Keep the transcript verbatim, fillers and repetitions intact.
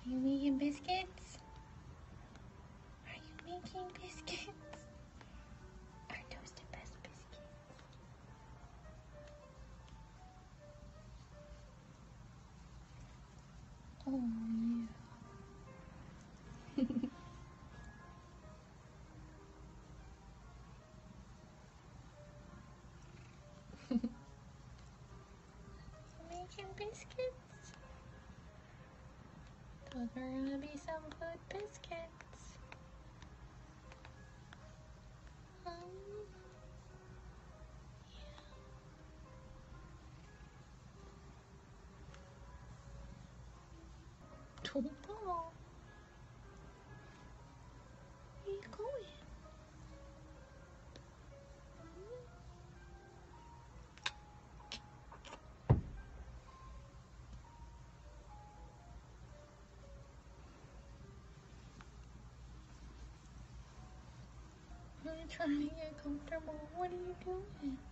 you making biscuits? Are you making biscuits? Our toasted best biscuits. Oh yeah. Making biscuits? Those are gonna be some good biscuits. Um, yeah. Don't fall. Where you going? I'm trying to get comfortable. What are you doing?